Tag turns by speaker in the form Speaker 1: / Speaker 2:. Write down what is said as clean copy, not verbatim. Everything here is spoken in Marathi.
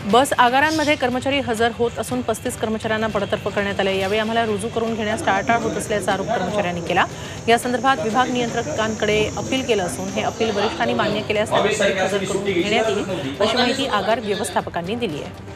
Speaker 1: बस आगारांमध्ये कर्मचारी हजर होत असून 35 कर्मचाऱ्यांना बडतर्फ करण्यात आले। यावेळी आम्हाला रुजू करून घेण्यास टाळाटाळ होत असल्याचा आरोप कर्मचाऱ्यांनी केला। या संदर्भात विभाग नियंत्रकांकडे अपील केलं असून हे अपील वरिष्ठांनी मान्य केल्यास हजर करून घेण्यात येईल अशी माहिती आगार व्यवस्थापकांनी दिली आहे।